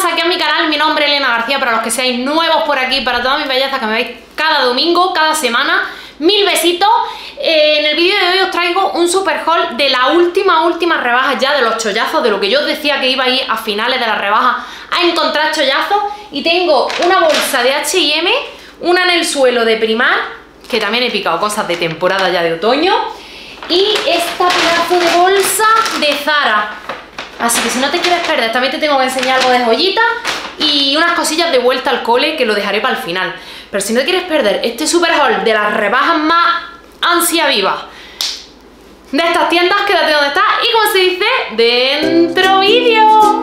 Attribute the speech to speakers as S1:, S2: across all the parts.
S1: aquí a mi canal, mi nombre es Elena García, para los que seáis nuevos por aquí, para todas mis bellezas que me veis cada domingo, cada semana, mil besitos. En el vídeo de hoy os traigo un super haul de la última rebaja ya, de los chollazos, de lo que yo os decía que iba a ir a finales de la rebaja a encontrar chollazos. Y tengo una bolsa de H&M, una en el suelo de Primar, que también he picado cosas de temporada ya de otoño, y esta pedazo de bolsa de Zara. Así que si no te quieres perder, también te tengo que enseñar algo de joyitas y unas cosillas de vuelta al cole que lo dejaré para el final. Pero si no te quieres perder este super haul de las rebajas más ansia viva de estas tiendas, quédate donde estás y, como se dice, dentro vídeo.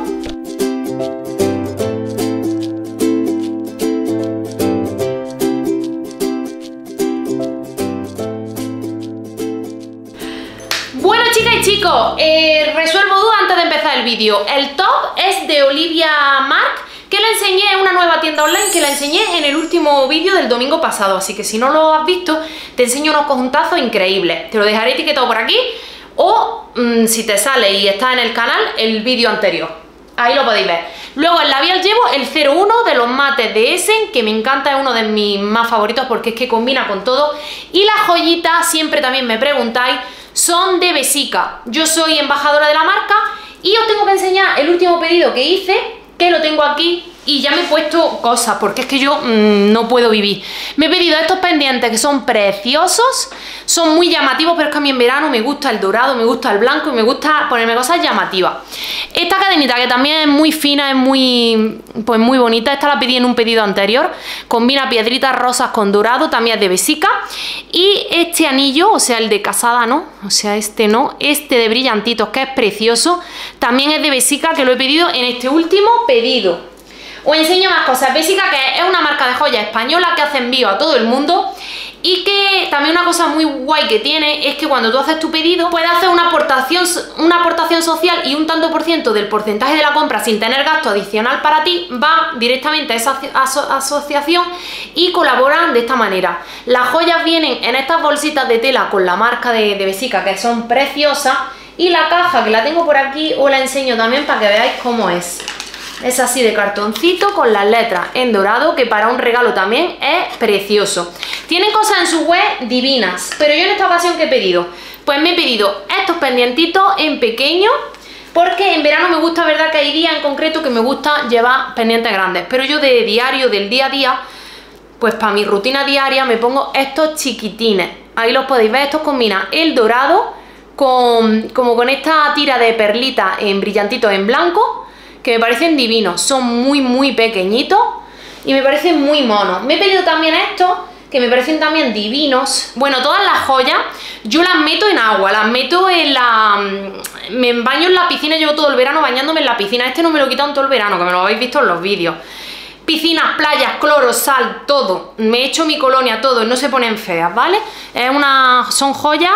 S1: Bueno, chicas y chicos, resuelvo dudas antes de empezar el vídeo. El top es de Olivia Mark, que la enseñé en una nueva tienda online, que la enseñé en el último vídeo del domingo pasado. Así que si no lo has visto, te enseño unos conjuntazos increíbles. Te lo dejaré etiquetado por aquí, o si te sale y está en el canal, el vídeo anterior. Ahí lo podéis ver. Luego en labial llevo el 01 de los mates de Essen, que me encanta, es uno de mis más favoritos porque es que combina con todo. Y las joyitas, siempre también me preguntáis, son de Bessica. Yo soy embajadora de la marca y os tengo que enseñar el último pedido que hice, que lo tengo aquí, y ya me he puesto cosas porque es que yo no puedo vivir. Me he pedido estos pendientes que son preciosos, son muy llamativos, pero es que a mí en verano me gusta el dorado, me gusta el blanco y me gusta ponerme cosas llamativas. Esta cadenita, que también es muy fina, es muy bonita, esta la pedí en un pedido anterior, combina piedritas rosas con dorado, también es de Bessica. Y este anillo, o sea el de casada no, o sea este no, este de brillantitos, que es precioso, también es de Bessica, que lo he pedido en este último pedido. Os enseño más cosas. Bessica, que es una marca de joyas española que hace envío a todo el mundo, y que también una cosa muy guay que tiene es que cuando tú haces tu pedido puedes hacer una aportación social, y un tanto por ciento del porcentaje de la compra, sin tener gasto adicional para ti, va directamente a esa asociación y colaboran de esta manera. Las joyas vienen en estas bolsitas de tela con la marca de Bessica, que son preciosas, y la caja, que la tengo por aquí, os la enseño también para que veáis cómo es. Es así de cartoncito con las letras en dorado, que para un regalo también es precioso. Tienen cosas en su web divinas, pero yo en esta ocasión, ¿qué he pedido? Pues me he pedido estos pendientitos en pequeño, porque en verano me gusta, verdad que hay días en concreto que me gusta llevar pendientes grandes, pero yo de diario, del día a día, pues para mi rutina diaria me pongo estos chiquitines. Ahí los podéis ver, estos combinan el dorado como con esta tira de perlitas en brillantitos en blanco, que me parecen divinos. Son muy pequeñitos y me parecen muy monos. Me he pedido también estos, que me parecen también divinos. Bueno, todas las joyas yo las meto en agua, las meto en la... me baño en la piscina, llevo todo el verano bañándome en la piscina. Este no me lo he quitado en todo el verano, que me lo habéis visto en los vídeos. Piscinas, playas, cloro, sal, todo. Me he hecho mi colonia, todo, y no se ponen feas, ¿vale? Son joyas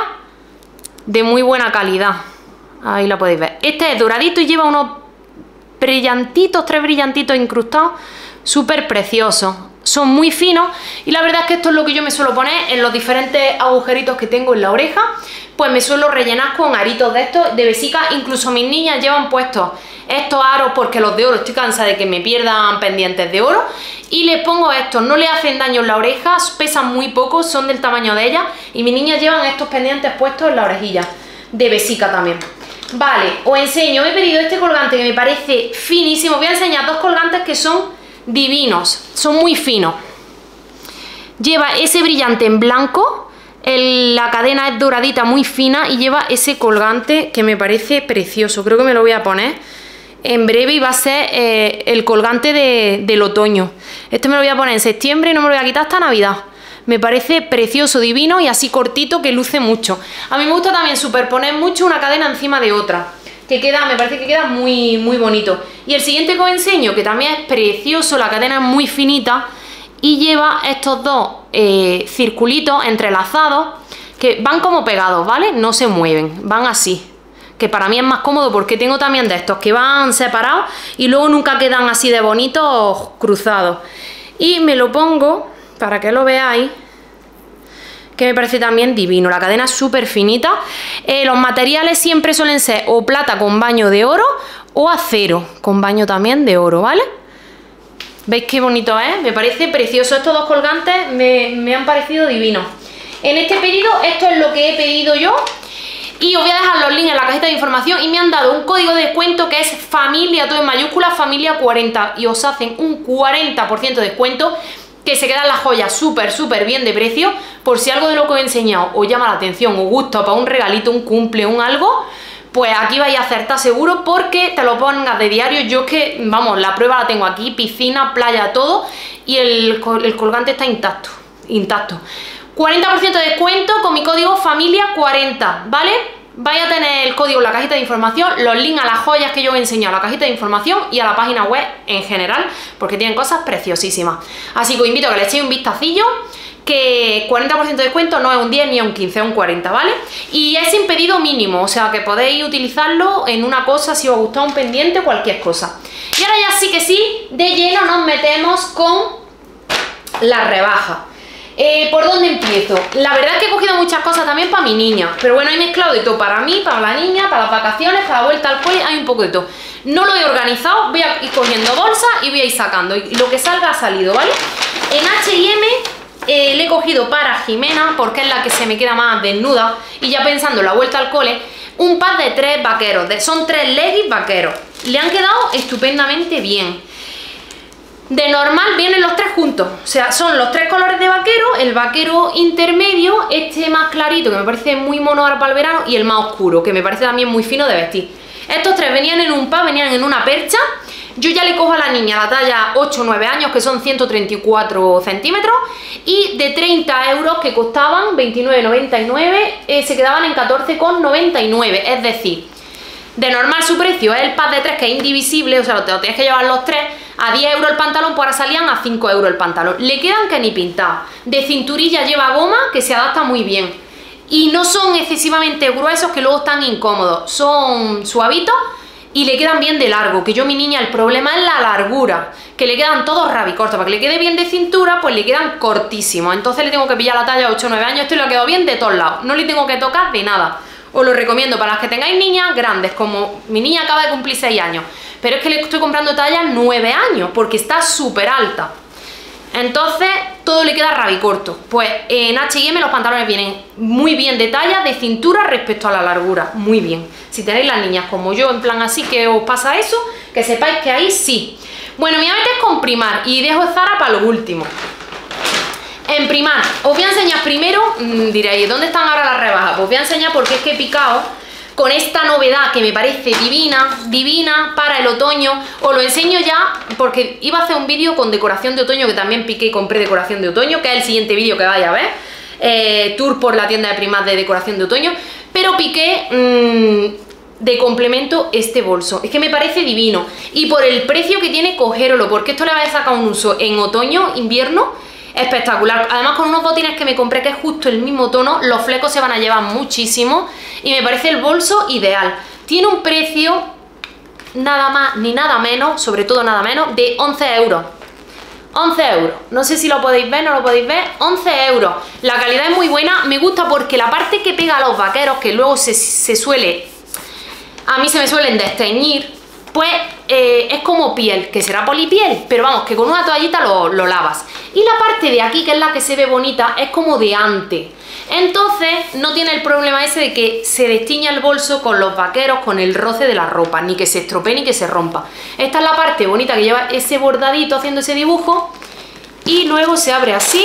S1: de muy buena calidad. Ahí la podéis ver. Este es doradito y lleva unos brillantitos, 3 brillantitos incrustados, súper preciosos. Son muy finos, y la verdad es que esto es lo que yo me suelo poner en los diferentes agujeritos que tengo en la oreja. Pues me suelo rellenar con aritos de estos de Bessica. Incluso mis niñas llevan puestos estos aros, porque los de oro estoy cansada de que me pierdan pendientes de oro, y les pongo estos. No le hacen daño en la oreja, pesan muy poco, son del tamaño de ellas, y mis niñas llevan estos pendientes puestos en la orejilla de Bessica también. Vale, os enseño, me he pedido este colgante que me parece finísimo. Voy a enseñar dos colgantes que son divinos, son muy finos. Lleva ese brillante en blanco, la cadena es doradita, muy fina, y lleva ese colgante que me parece precioso. Creo que me lo voy a poner en breve, y va a ser el colgante del otoño. Este me lo voy a poner en septiembre y no me lo voy a quitar hasta Navidad. Me parece precioso, divino, y así cortito, que luce mucho. A mí me gusta también superponer mucho una cadena encima de otra, que queda, me parece que queda muy bonito. Y el siguiente que os enseño, que también es precioso, la cadena es muy finita y lleva estos dos circulitos entrelazados que van como pegados, ¿vale? No se mueven, van así, que para mí es más cómodo porque tengo también de estos que van separados y luego nunca quedan así de bonitos cruzados. Y me lo pongo para que lo veáis, que me parece también divino. La cadena es súper finita. Los materiales siempre suelen ser o plata con baño de oro o acero con baño también de oro, ¿vale? ¿Veis qué bonito es? Me parece precioso. Estos dos colgantes me han parecido divinos. En este pedido, esto es lo que he pedido yo. Y os voy a dejar los links en la cajita de información. Y me han dado un código de descuento que es familia, todo en mayúsculas, familia 40. Y os hacen un 40% de descuento, que se quedan las joyas súper bien de precio. Por si algo de lo que os he enseñado os llama la atención, os gusta para un regalito, un cumple, un algo, pues aquí vais a acertar seguro, porque te lo pongas de diario. Yo es que, vamos, la prueba la tengo aquí, piscina, playa, todo, y el colgante está intacto. 40% de descuento con mi código familia 40, ¿vale? Vais a tener el código en la cajita de información, los links a las joyas que yo os he enseñado, a la cajita de información y a la página web en general, porque tienen cosas preciosísimas. Así que os invito a que le echéis un vistacillo, que 40% de descuento no es un 10 ni un 15, es un 40, ¿vale? Y es sin pedido mínimo, o sea que podéis utilizarlo en una cosa, si os gusta un pendiente, cualquier cosa. Y ahora ya sí que sí, de lleno nos metemos con la rebaja. ¿Por dónde empiezo? La verdad es que he cogido muchas cosas también para mi niña, pero bueno, he mezclado de todo, para mí, para la niña, para las vacaciones, para la vuelta al cole, hay un poco de todo. No lo he organizado, voy a ir cogiendo bolsas y voy a ir sacando, y lo que salga ha salido, ¿vale? En H&M le he cogido para Jimena, porque es la que se me queda más desnuda, y ya pensando en la vuelta al cole, un pack de 3 vaqueros, son 3 leggings vaqueros, le han quedado estupendamente bien. De normal vienen los 3 juntos, o sea, son los 3 colores de vaquero, el vaquero intermedio, este más clarito que me parece muy mono ahora para el verano, y el más oscuro que me parece también muy fino de vestir. Estos 3 venían en un pack, venían en una percha. Yo ya le cojo a la niña la talla 8 o 9 años, que son 134 centímetros, y de 30 euros que costaban 29,99, se quedaban en 14,99, es decir, de normal su precio es el pack de 3, que es indivisible, o sea, te lo tienes que llevar los 3, a 10 euros el pantalón, pues ahora salían a 5 euros el pantalón. Le quedan que ni pintados. De cinturilla lleva goma, que se adapta muy bien. Y no son excesivamente gruesos, que luego están incómodos. Son suavitos y le quedan bien de largo, que yo mi niña el problema es la largura, que le quedan todos rabicortos. Para que le quede bien de cintura, pues le quedan cortísimos. Entonces le tengo que pillar la talla 8 o 9 años, esto le ha quedado bien de todos lados. No le tengo que tocar de nada. Os lo recomiendo para las que tengáis niñas grandes, como mi niña acaba de cumplir 6 años. Pero es que le estoy comprando talla 9 años, porque está súper alta. Entonces, todo le queda rabicorto. Pues en H&M los pantalones vienen muy bien de talla, de cintura respecto a la largura. Muy bien. Si tenéis las niñas como yo, en plan así que os pasa eso, que sepáis que ahí sí. Bueno, me voy a meter con Primark y dejo Zara para lo último. En Primark, os voy a enseñar primero, diréis, ¿dónde están ahora las rebajas? Pues os voy a enseñar porque es que he picado con esta novedad que me parece divina para el otoño. Os lo enseño ya porque iba a hacer un vídeo con decoración de otoño, que también piqué y compré decoración de otoño, que es el siguiente vídeo que vais a ver, tour por la tienda de Primark de decoración de otoño, pero piqué de complemento este bolso. Es que me parece divino y por el precio que tiene, cogéroslo, porque esto le va a sacar un uso en otoño, invierno, espectacular. Además, con unos botines que me compré, que es justo el mismo tono, los flecos se van a llevar muchísimo y me parece el bolso ideal. Tiene un precio nada más ni nada menos, sobre todo nada menos, de 11 euros. 11 euros, no sé si lo podéis ver, no lo podéis ver, 11 euros. La calidad es muy buena, me gusta porque la parte que pega a los vaqueros, que luego se suele, a mí se me suelen desteñir, pues es como piel, que será polipiel, pero vamos, que con una toallita lo lavas. Y la parte de aquí, que es la que se ve bonita, es como de antes. Entonces no tiene el problema ese de que se destiña el bolso con los vaqueros, con el roce de la ropa, ni que se estropee ni que se rompa. Esta es la parte bonita que lleva ese bordadito haciendo ese dibujo, y luego se abre así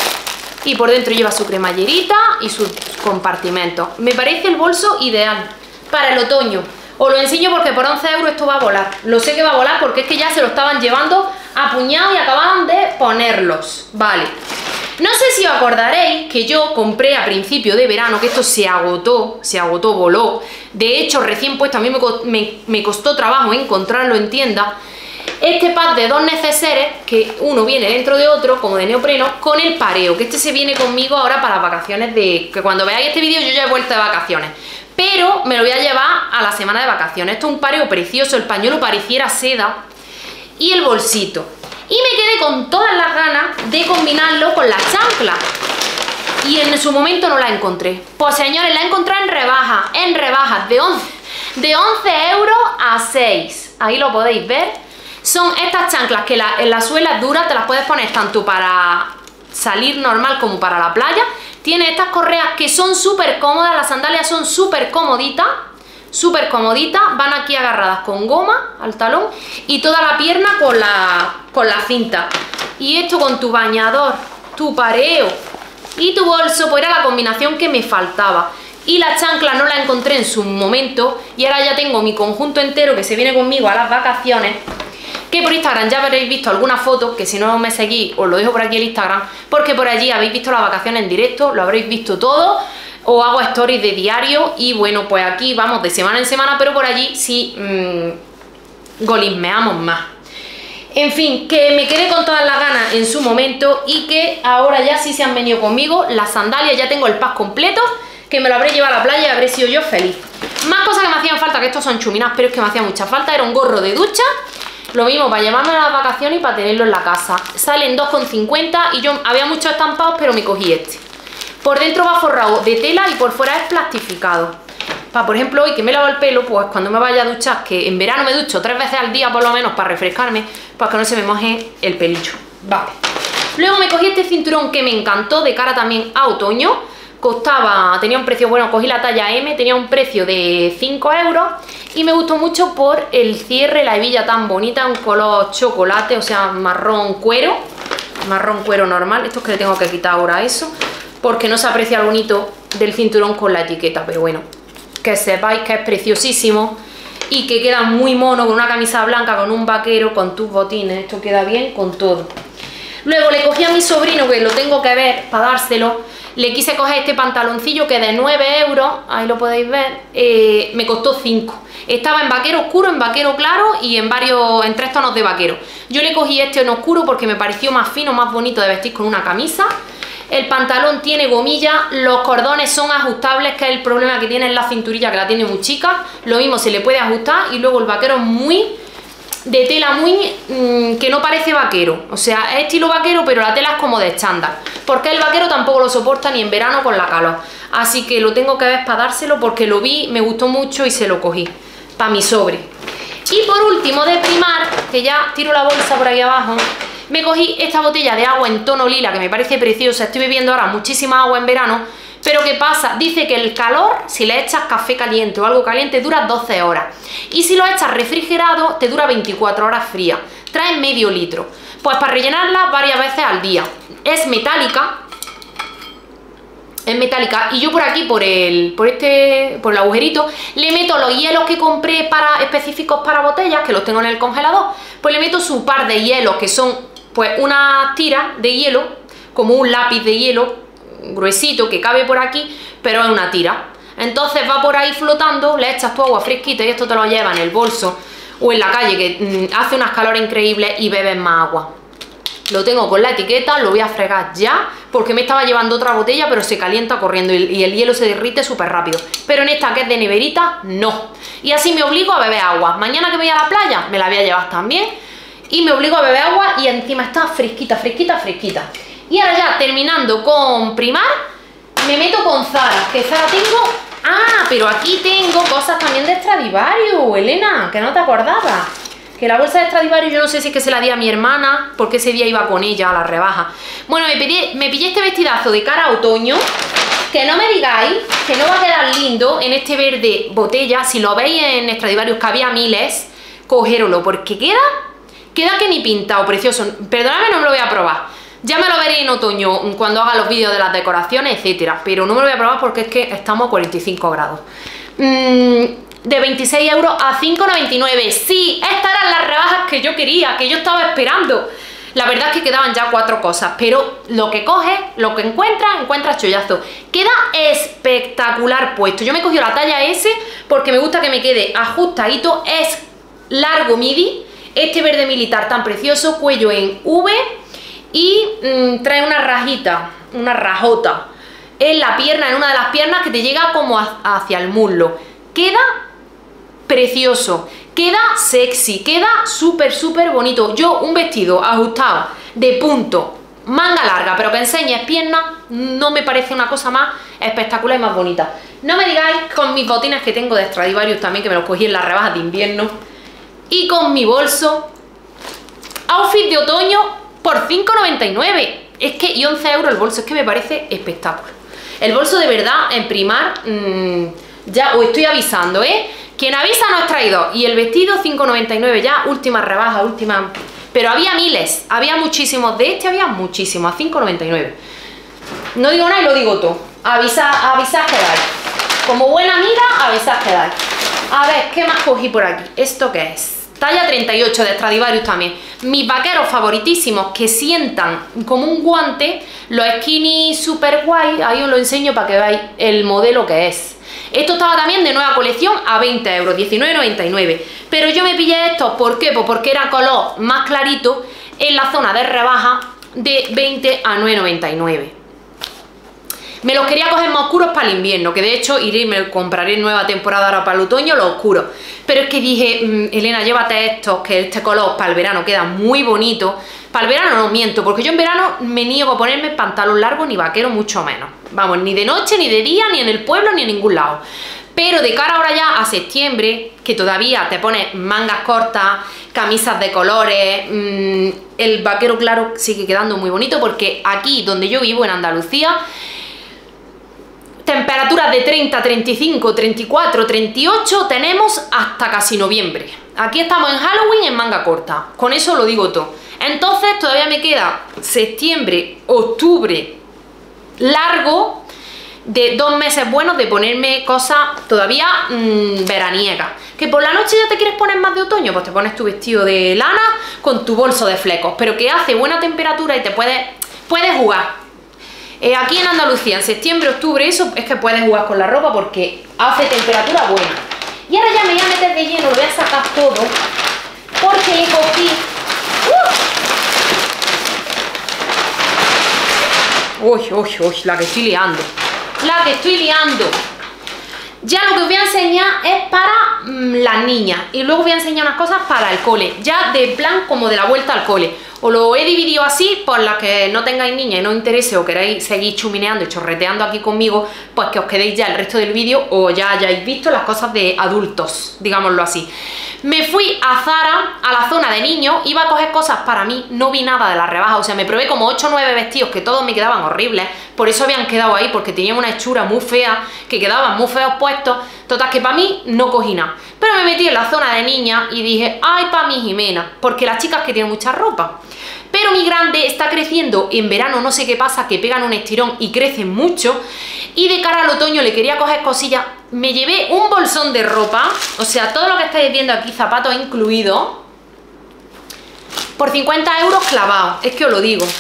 S1: y por dentro lleva su cremallerita y sus compartimentos. Me parece el bolso ideal para el otoño. Os lo enseño porque por 11 euros esto va a volar. Lo sé que va a volar porque es que ya se lo estaban llevando a puñado y acababan de ponerlos. Vale. No sé si os acordaréis que yo compré a principio de verano, que esto se agotó, voló. De hecho, recién puesto, a mí me costó trabajo encontrarlo en tienda. Este pack de 2 neceseres, que uno viene dentro de otro, como de neopreno, con el pareo, que este se viene conmigo ahora para las vacaciones de... Que cuando veáis este vídeo yo ya he vuelto de vacaciones. Pero me lo voy a llevar a la semana de vacaciones. Esto es un pareo precioso, el pañuelo pareciera seda y el bolsito. Y me quedé con todas las ganas de combinarlo con las chanclas. Y en su momento no la encontré. Pues señores, la he encontrado en rebajas de 11 euros a 6. Ahí lo podéis ver. Son estas chanclas que en la suela es dura, te las puedes poner tanto para salir normal como para la playa. Tiene estas correas que son súper cómodas, las sandalias son súper comoditas, van aquí agarradas con goma al talón y toda la pierna con la cinta. Y esto con tu bañador, tu pareo y tu bolso, pues era la combinación que me faltaba. Y la chancla no la encontré en su momento y ahora ya tengo mi conjunto entero que se viene conmigo a las vacaciones, que por Instagram ya habréis visto algunas fotos, que si no me seguís os lo dejo por aquí el Instagram, porque por allí habéis visto las vacaciones en directo, lo habréis visto todo, o hago stories de diario y bueno, pues aquí vamos de semana en semana, pero por allí sí golismeamos más. En fin, que me quedé con todas las ganas en su momento y que ahora ya sí se han venido conmigo las sandalias, ya tengo el pack completo, que me lo habré llevado a la playa y habré sido yo feliz. Más cosas que me hacían falta, que estos son chuminas, pero es que me hacía mucha falta, era un gorro de ducha, lo mismo para llevarme a las vacaciones y para tenerlo en la casa. Salen 2,50 y yo había muchos estampados, pero me cogí este. Por dentro va forrado de tela y por fuera es plastificado. Para, por ejemplo, hoy que me lavo el pelo, pues cuando me vaya a duchar, que en verano me ducho 3 veces al día por lo menos para refrescarme, pues que no se me moje el pelillo. Vale. Luego me cogí este cinturón que me encantó, de cara también a otoño. Tenía un precio, bueno, cogí la talla M, tenía un precio de 5 euros y me gustó mucho por el cierre, la hebilla tan bonita, un color chocolate, o sea, marrón cuero normal. Esto es que le tengo que quitar ahora eso, porque no se aprecia el bonito del cinturón con la etiqueta, pero bueno, que sepáis que es preciosísimo y que queda muy mono con una camisa blanca, con un vaquero, con tus botines, esto queda bien con todo. Luego le cogí a mi sobrino, que lo tengo que ver para dárselo, le quise coger este pantaloncillo que de 9 euros, ahí lo podéis ver, me costó 5. Estaba en vaquero oscuro, en vaquero claro y en 3 tonos de vaquero. Yo le cogí este en oscuro porque me pareció más fino, más bonito de vestir con una camisa. El pantalón tiene gomilla, los cordones son ajustables, que es el problema que tiene en la cinturilla, que la tiene muy chica. Lo mismo se le puede ajustar y luego el vaquero es muy de tela, muy que no parece vaquero, o sea, es estilo vaquero, pero la tela es como de estándar, porque el vaquero tampoco lo soporta ni en verano con la calor. Así que lo tengo que ver para dárselo porque lo vi, me gustó mucho y se lo cogí para mi sobre. Y por último, de Primark, que ya tiro la bolsa por aquí abajo, me cogí esta botella de agua en tono lila que me parece preciosa. Estoy bebiendo ahora muchísima agua en verano, pero ¿qué pasa? Dice que el calor, si le echas café caliente o algo caliente, dura 12 horas. Y si lo echas refrigerado, te dura 24 horas fría. Trae medio litro. Pues para rellenarla varias veces al día. Es metálica. Y yo por aquí, por el agujerito, le meto los hielos que compré específicos para botellas, que los tengo en el congelador. Pues le meto su par de hielos, que son pues una tira de hielo, como un lápiz de hielo gruesito que cabe por aquí, pero es una tira. Entonces va por ahí flotando, le echas tu agua fresquita y esto te lo lleva en el bolso o en la calle, que hace unas calores increíbles y bebes más agua. Lo tengo con la etiqueta, lo voy a fregar ya, porque me estaba llevando otra botella, pero se calienta corriendo y el hielo se derrite súper rápido. Pero en esta que es de neverita, no. Y así me obligo a beber agua. Mañana que voy a la playa, me la voy a llevar también. Y me obligo a beber agua y encima está fresquita, fresquita, fresquita. Y ahora ya, terminando con Primark, me meto con Zara, que Zara tengo... Ah, pero aquí tengo cosas también de Stradivarius, Elena, que no te acordabas. Que la bolsa de Stradivarius yo no sé si es que se la di a mi hermana, porque ese día iba con ella a la rebaja. Bueno, me pillé este vestidazo de cara a otoño, que no me digáis que no va a quedar lindo en este verde botella. Si lo veis en Stradivarius, que había miles, cogéroslo, porque queda que ni pintado, precioso. Perdóname, no me lo voy a probar. Ya me lo veré en otoño cuando haga los vídeos de las decoraciones, etcétera. Pero no me lo voy a probar porque es que estamos a 45 grados. De 26 euros a 5,99. Sí, estas eran las rebajas que yo quería, que yo estaba esperando. La verdad es que quedaban ya 4 cosas, pero lo que coges, lo que encuentras chollazo. Queda espectacular puesto. Yo me he cogido la talla S porque me gusta que me quede ajustadito. Es largo midi, este verde militar tan precioso, cuello en V y trae una rajita, una rajota en la pierna, en una de las piernas que te llega como hacia el muslo. Queda precioso, queda sexy, queda súper súper bonito. Yo un vestido ajustado de punto, manga larga, pero que enseñes piernas, no me parece una cosa más espectacular y más bonita. No me digáis con mis botines que tengo de Stradivarius también, que me los cogí en las rebajas de invierno, y con mi bolso outfit de otoño por 5,99. Es que, y 11 euros el bolso, es que me parece espectacular. El bolso de verdad, en Primark, ya os estoy avisando, ¿eh? Quien avisa no es traidor. Y el vestido 5,99 ya, última rebaja, última... Pero había miles, había muchísimos. De este había muchísimos, a 5,99. No digo nada y lo digo todo. Avisad que dais. Como buena amiga, avisad que dais. A ver, ¿qué más cogí por aquí? ¿Esto qué es? Talla 38 de Stradivarius también. Mis vaqueros favoritísimos que sientan como un guante, los skinny super guay, ahí os lo enseño para que veáis el modelo que es. Esto estaba también de nueva colección a 20 euros, 19,99. Pero yo me pillé estos, ¿por qué? Pues porque era color más clarito en la zona de rebaja de 20 a 9,99. Me los quería coger más oscuros para el invierno, que de hecho me compraré nueva temporada ahora para el otoño, los oscuros. Pero es que dije, Elena, llévate estos, que este color para el verano queda muy bonito. Para el verano no miento, porque yo en verano me niego a ponerme pantalón largo ni vaquero, mucho menos. Vamos, ni de noche, ni de día, ni en el pueblo, ni en ningún lado. Pero de cara ahora ya a septiembre, que todavía te pones mangas cortas, camisas de colores, el vaquero claro sigue quedando muy bonito, porque aquí donde yo vivo, en Andalucía, temperaturas de 30, 35, 34, 38 tenemos hasta casi noviembre. Aquí estamos en Halloween en manga corta, con eso lo digo todo. Entonces todavía me queda septiembre, octubre largo, de 2 meses buenos de ponerme cosas todavía veraniegas. Que por la noche ya te quieres poner más de otoño, pues te pones tu vestido de lana con tu bolso de flecos, pero que hace buena temperatura y te puedes jugar. Aquí en Andalucía, en septiembre, octubre, eso es que puedes jugar con la ropa porque hace temperatura buena. Y ahora ya me voy a meter de lleno, lo voy a sacar todo, porque le cogí... Uy, la que estoy liando. La que estoy liando. Ya lo que os voy a enseñar es para las niñas. Y luego voy a enseñar unas cosas para el cole. Ya de plan como de la vuelta al cole. Os lo he dividido así, por las que no tengáis niñas y no os interese o queréis seguir chumineando y chorreteando aquí conmigo, pues que os quedéis ya el resto del vídeo o ya hayáis visto las cosas de adultos, digámoslo así. Me fui a Zara, a la zona de niños, iba a coger cosas para mí, no vi nada de la rebaja, o sea, me probé como 8 o 9 vestidos que todos me quedaban horribles, por eso habían quedado ahí, porque tenían una hechura muy fea, que quedaban muy feos puestos, total que para mí no cogí nada. Pero me metí en la zona de niñas y dije, ay, para mi Jimena, porque las chicas que tienen mucha ropa. Pero mi grande está creciendo en verano, no sé qué pasa, que pegan un estirón y crecen mucho. Y de cara al otoño le quería coger cosillas. Me llevé un bolsón de ropa, o sea, todo lo que estáis viendo aquí, zapatos incluidos, por 50 euros clavados. Es que os lo digo.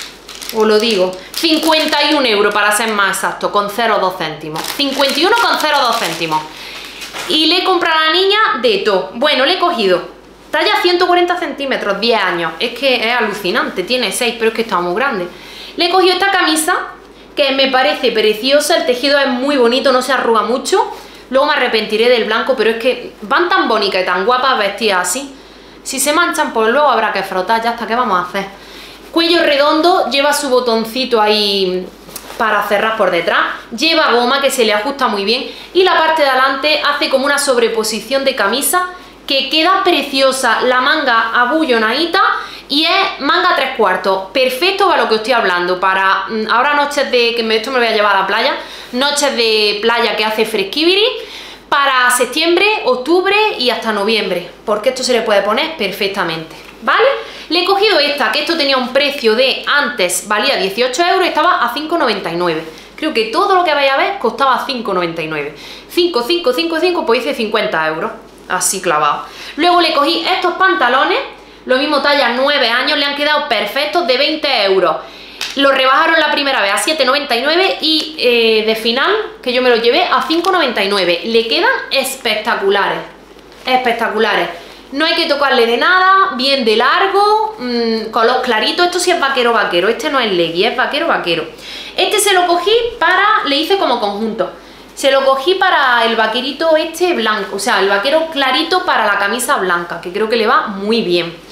S1: 51 euros para ser más exacto, con 0,2 céntimos. 51 con 0,2 céntimos. Y le he comprado a la niña de todo. Bueno, le he cogido talla 140 centímetros, 10 años. Es que es alucinante, tiene 6, pero es que está muy grande. Le he cogido esta camisa, que me parece preciosa, el tejido es muy bonito, no se arruga mucho. Luego me arrepentiré del blanco, pero es que van tan bonitas y tan guapas vestidas así. Si se manchan, pues luego habrá que frotar, ya está, ¿qué vamos a hacer? Cuello redondo, lleva su botoncito ahí para cerrar por detrás, lleva goma que se le ajusta muy bien y la parte de adelante hace como una sobreposición de camisa que queda preciosa, la manga abullonadita y es manga 3/4, perfecto para lo que os estoy hablando, para ahora noches de, esto me lo voy a llevar a la playa, noches de playa que hace fresquibiri, para septiembre, octubre y hasta noviembre, porque esto se le puede poner perfectamente, ¿vale? Le he cogido esta, que esto tenía un precio de, antes valía 18 euros y estaba a 5,99. Creo que todo lo que vais a ver costaba 5,99. 5, pues hice 50 euros. Así clavado. Luego le cogí estos pantalones, lo mismo talla 9 años, le han quedado perfectos, de 20 euros. Lo rebajaron la primera vez a 7,99 y de final, que yo me lo llevé, a 5,99. Le quedan espectaculares, espectaculares. No hay que tocarle de nada, bien de largo, color clarito. Esto sí es vaquero, este no es leggy, es vaquero. Este se lo cogí para, le hice como conjunto. Se lo cogí para el vaquerito este blanco, o sea, el vaquero clarito para la camisa blanca, que creo que le va muy bien.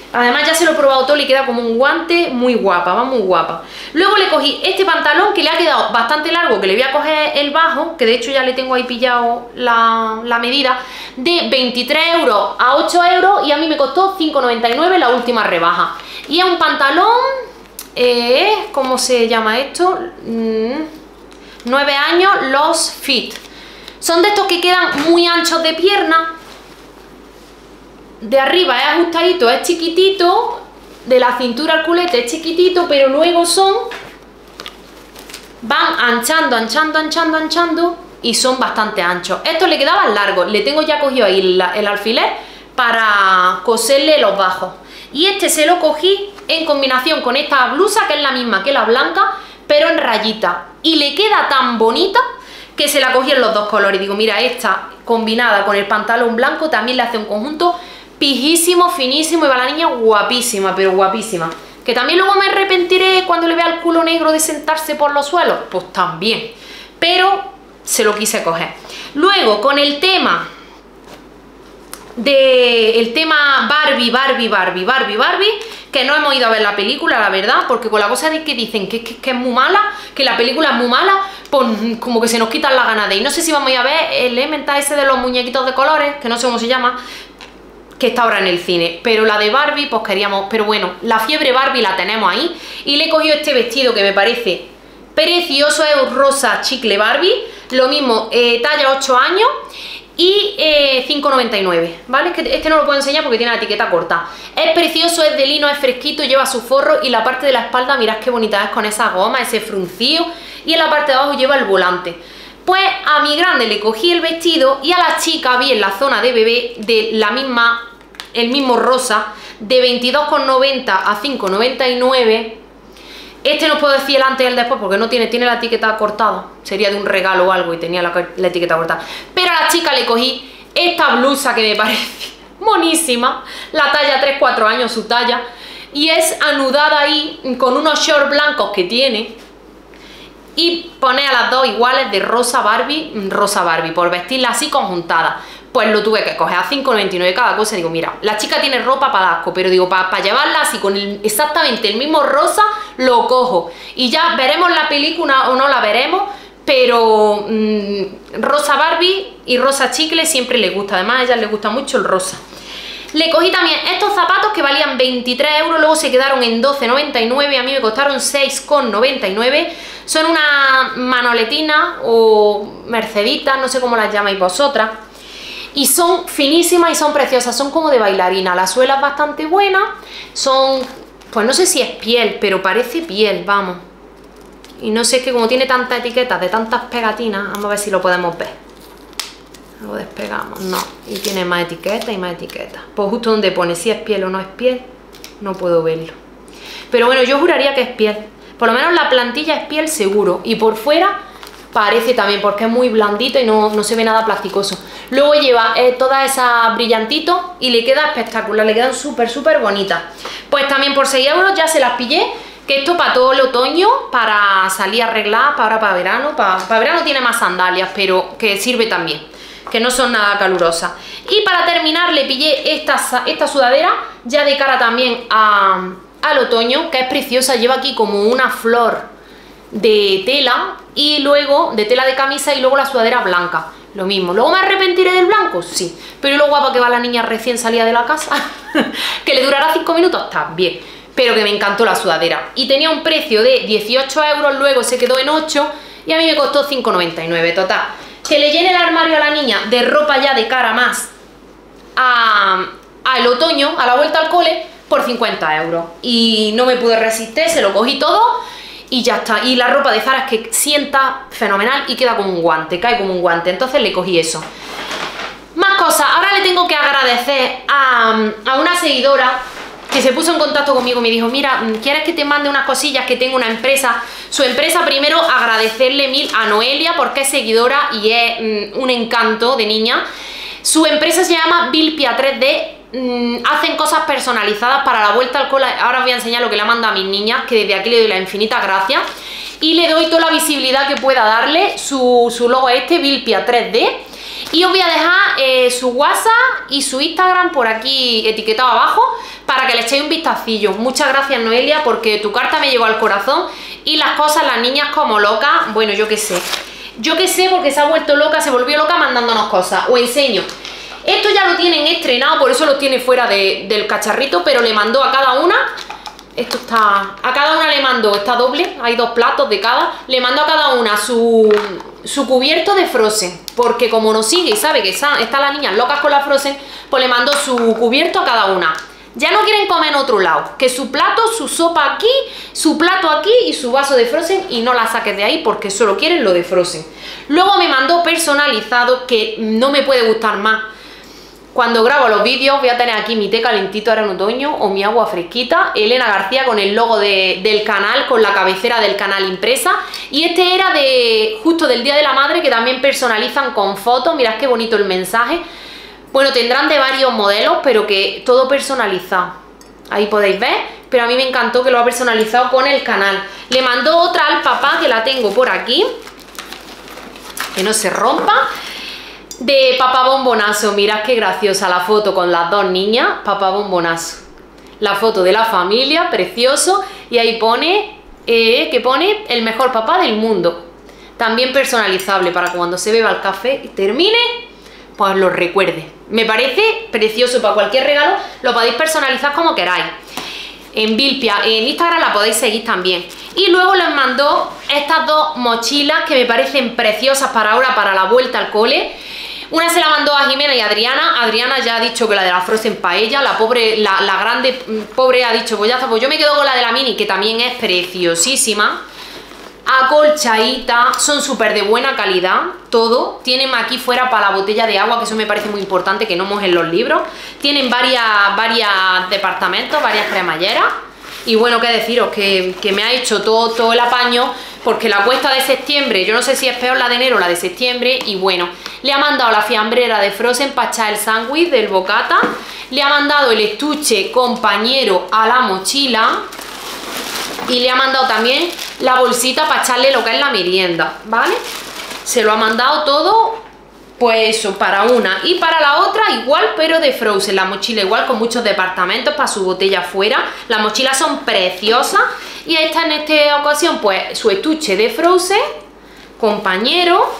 S1: Además ya se lo he probado todo y queda como un guante, muy guapa, va muy guapa. Luego le cogí este pantalón que le ha quedado bastante largo, que le voy a coger el bajo, que de hecho ya le tengo ahí pillado la medida, de 23 euros a 8 euros y a mí me costó 5,99 la última rebaja. Y es un pantalón, ¿cómo se llama esto? 9 años, los fit. Son de estos que quedan muy anchos de pierna. De arriba es ajustadito, es chiquitito, de la cintura al culete es chiquitito, pero luego van anchando y son bastante anchos. Estos le quedaban largos, le tengo ya cogido ahí el alfiler para coserle los bajos. Y este se lo cogí en combinación con esta blusa, que es la misma que la blanca, pero en rayita. Y le queda tan bonita que se la cogí en los dos colores. Digo, mira, esta combinada con el pantalón blanco también le hace un conjunto pijísimo, finísimo, y va la niña guapísima, pero guapísima. Que también luego me arrepentiré cuando le vea el culo negro de sentarse por los suelos, pues también, pero se lo quise coger. Luego con el tema Barbie, que no hemos ido a ver la película, la verdad, porque con la cosa de que dicen que es muy mala, que la película es muy mala, pues como que se nos quitan las ganas de ir. No sé si vamos a ir a ver el elemental ese de los muñequitos de colores, que no sé cómo se llama, que está ahora en el cine, pero la de Barbie pues queríamos, pero bueno, la fiebre Barbie la tenemos ahí. Y le he cogido este vestido que me parece precioso, es un rosa chicle Barbie, lo mismo, talla 8 años y 5,99, ¿vale? Que este no lo puedo enseñar porque tiene la etiqueta corta. Es precioso, es de lino, es fresquito, lleva su forro, y la parte de la espalda, mirad qué bonita es con esa goma, ese fruncío, y en la parte de abajo lleva el volante. Pues a mi grande le cogí el vestido y a la chica vi en la zona de bebé de el mismo rosa, de 22,90 a 5,99. Este no puedo decir el antes y el después porque no tiene la etiqueta cortada, sería de un regalo o algo y tenía la etiqueta cortada. Pero a la chica le cogí esta blusa que me parece monísima, la talla 3-4 años su talla, y es anudada ahí con unos shorts blancos que tiene, y pone a las dos iguales de rosa Barbie, por vestirla así conjuntada. Pues lo tuve que coger a 5,99 cada cosa. Digo, mira, la chica tiene ropa para asco, pero digo, para llevarla así con exactamente el mismo rosa, lo cojo. Y ya veremos la película o no la veremos, pero rosa Barbie y rosa chicle siempre le gusta. Además a ella le gusta mucho el rosa. Le cogí también estos zapatos que valían 23 euros, luego se quedaron en 12,99, a mí me costaron 6,99. Son una manoletina o mercedita, no sé cómo las llamáis vosotras. Y son finísimas y son preciosas, son como de bailarina. La suela es bastante buena, son, pues no sé si es piel, pero parece piel, vamos. Y no sé, es que como tiene tantas etiquetas de tantas pegatinas, vamos a ver si lo podemos ver. Lo despegamos, no, y tiene más etiquetas y más etiquetas. Pues justo donde pone si es piel o no es piel, no puedo verlo. Pero bueno, yo juraría que es piel. Por lo menos la plantilla es piel seguro. Y por fuera parece también, porque es muy blandito y no se ve nada plasticoso. Luego lleva todas esas brillantitos y le queda espectacular, le quedan súper bonitas. Pues también por 6 euros ya se las pillé, que esto para todo el otoño, para salir arreglada, para verano. Para verano tiene más sandalias, pero que sirve también, que no son nada calurosas. Y para terminar le pillé esta sudadera, ya de cara también al otoño, que es preciosa, lleva aquí como una flor de tela, y luego de tela de camisa, y luego la sudadera blanca, lo mismo. ¿Luego me arrepentiré del blanco? Sí, pero lo guapa que va la niña recién salida de la casa, que le durará 5 minutos también, pero que me encantó la sudadera. Y tenía un precio de 18 euros, luego se quedó en 8 y a mí me costó 5,99, total. Que le llene el armario a la niña de ropa ya de cara más al otoño, a la vuelta al cole, por 50 euros. Y no me pude resistir, se lo cogí todo y ya está. Y la ropa de Zara es que sienta fenomenal y queda como un guante, cae como un guante. Entonces le cogí eso. Más cosas. Ahora le tengo que agradecer a una seguidora que se puso en contacto conmigo y me dijo, mira, ¿quieres que te mande unas cosillas? Que tengo una empresa. Su empresa, primero agradecerle mil a Noelia porque es seguidora y es un encanto de niña. Su empresa se llama Vilpia 3D. Hacen cosas personalizadas para la vuelta al cole. Ahora os voy a enseñar lo que le mando a mis niñas, que desde aquí le doy la infinita gracias y le doy toda la visibilidad que pueda darle. Su logo es Vilpia 3D. Y os voy a dejar su WhatsApp y su Instagram por aquí etiquetado abajo, para que le echéis un vistacillo. Muchas gracias, Noelia, porque tu carta me llegó al corazón y las cosas, las niñas como locas, bueno, yo qué sé. Yo qué sé, porque se ha vuelto loca, se volvió loca mandándonos cosas. Os enseño. Esto ya lo tienen estrenado, por eso lo tiene fuera del cacharrito, pero le mandó a cada una. Esto está... A cada una le mandó, está doble, hay 2 platos de cada. Le mandó a cada una su cubierto de Frozen, porque como nos sigue y sabe que están las niñas locas con la Frozen, pues le mandó su cubierto a cada una. Ya no quieren comer en otro lado, que su plato, su sopa aquí, su plato aquí y su vaso de Frozen, y no la saques de ahí porque solo quieren lo de Frozen. Luego me mandó personalizado, que no me puede gustar más. Cuando grabo los vídeos voy a tener aquí mi té calentito ahora en otoño o mi agua fresquita, Elena García con el logo del canal, con la cabecera del canal impresa, y este era justo del Día de la Madre, que también personalizan con fotos. Mirad qué bonito el mensaje. Bueno, tendrán de varios modelos, pero que todo personalizado. Ahí podéis ver, pero a mí me encantó que lo ha personalizado con el canal. Le mandó otra al papá, que la tengo por aquí, que no se rompa, de Papá Bombonazo. Mirad qué graciosa la foto con las 2 niñas, Papá Bombonazo. La foto de la familia, precioso, y ahí pone, que pone el mejor papá del mundo. También personalizable para que cuando se beba el café y termine, pues lo recuerde. Me parece precioso para cualquier regalo, lo podéis personalizar como queráis. En Vilpia, en Instagram la podéis seguir también. Y luego les mandó estas 2 mochilas que me parecen preciosas para ahora, para la vuelta al cole. Una se la mandó a Jimena y Adriana. Adriana ya ha dicho que la de la Frozen para ella. La pobre, la grande, pobre, ha dicho, pues ya está, pues yo me quedo con la de la mini, que también es preciosísima. Acolchadita, son súper de buena calidad, todo. Tienen aquí fuera para la botella de agua, que eso me parece muy importante, que no mojen los libros. Tienen varios departamentos, varias cremalleras. Y bueno, qué deciros, que me ha hecho todo el apaño, porque la cuesta de septiembre, yo no sé si es peor la de enero o la de septiembre. Y bueno, le ha mandado la fiambrera de Frozen para echar el sándwich del bocata. Le ha mandado el estuche compañero a la mochila. Y le ha mandado también la bolsita para echarle lo que es la merienda, ¿vale? Se lo ha mandado todo, pues eso, para una. Y para la otra igual, pero de Frozen. La mochila igual, con muchos departamentos para su botella afuera. Las mochilas son preciosas. Y ahí está en esta ocasión, pues, su estuche de Frozen, compañero.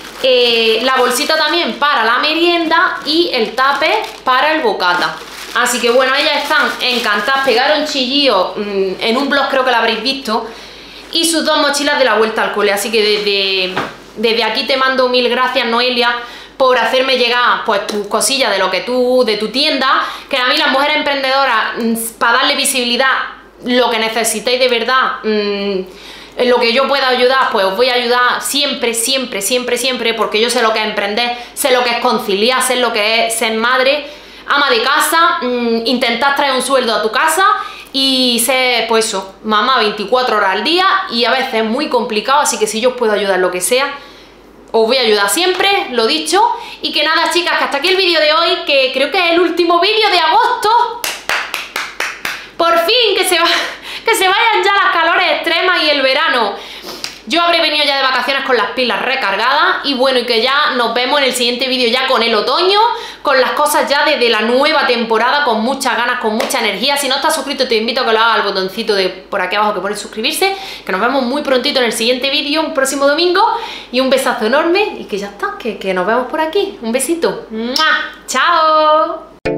S1: La bolsita también para la merienda y el tupper para el bocata. Así que bueno, ellas están encantadas, pegaron chillillo en un blog, creo que lo habréis visto, y sus 2 mochilas de la vuelta al cole. Así que desde aquí te mando 1000 gracias, Noelia, por hacerme llegar pues tus cosillas de tu tienda, que a mí las mujeres emprendedoras, para darle visibilidad, lo que necesitéis de verdad, en lo que yo pueda ayudar, pues os voy a ayudar siempre, siempre, siempre, siempre, porque yo sé lo que es emprender, sé lo que es conciliar, sé lo que es ser madre, ama de casa, intentar traer un sueldo a tu casa y ser, pues eso, mamá 24 horas al día, y a veces es muy complicado. Así que si yo os puedo ayudar en lo que sea, os voy a ayudar siempre, lo dicho. Y que nada, chicas, que hasta aquí el vídeo de hoy, que creo que es el último vídeo de agosto. Por fin, que se vayan ya las calores extremas y el verano. Yo habré venido ya de vacaciones con las pilas recargadas, y bueno, y que ya nos vemos en el siguiente vídeo ya con el otoño, con las cosas ya desde la nueva temporada, con muchas ganas, con mucha energía. Si no estás suscrito, te invito a que lo hagas al botoncito de por aquí abajo que pone suscribirse, que nos vemos muy prontito en el siguiente vídeo, un próximo domingo, y un besazo enorme, y que ya está, que nos vemos por aquí. Un besito. ¡Mua! ¡Chao!